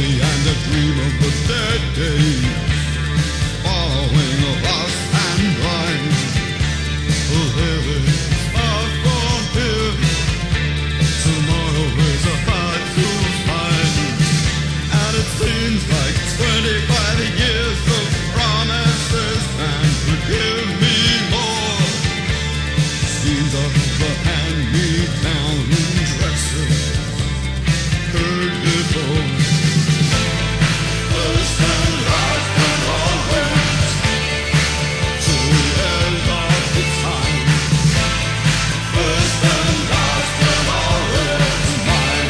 and a dream of the dead days, following a lost and blind. Living far from here, tomorrow is hard to find, and it seems like 25 years of promises and forgive me more. Seems of the hand-me-down dresses heard before. First and last and always, till the end of the time. First and last and always, mine.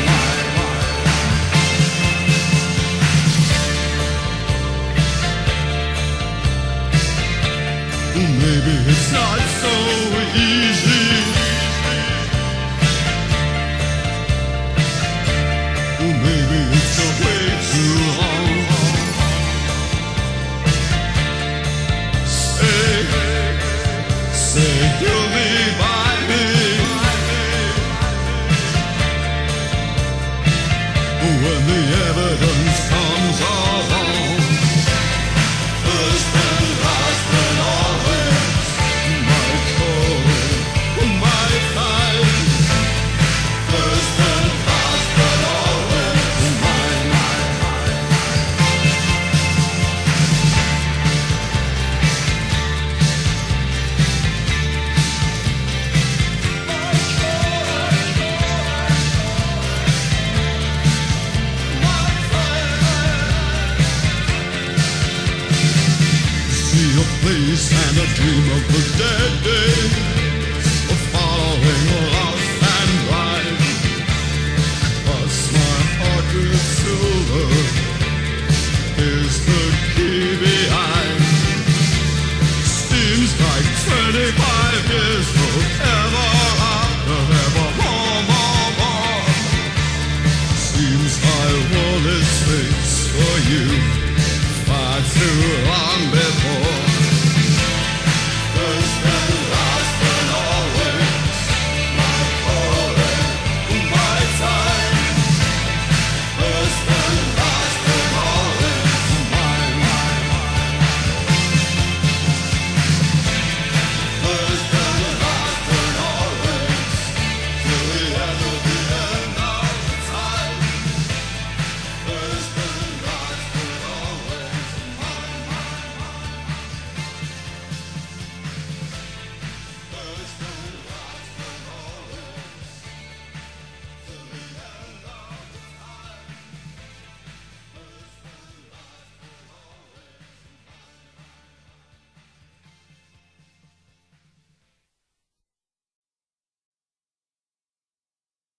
Maybe it's not so easy. Maybe it's a way too long. Say you'll be by me when the evidence comes along. First and last and always, my call, my time. First and last and always, mine. See a place and a dream of the dead days, of following lost and blind. Cross my heart with silver, here's the key behind. Seems like 25 years forever after more. Seems I wore this face for you far too long before. First and last and always, my calling, my time. First and last and always, mine. First and last and always, till the end of the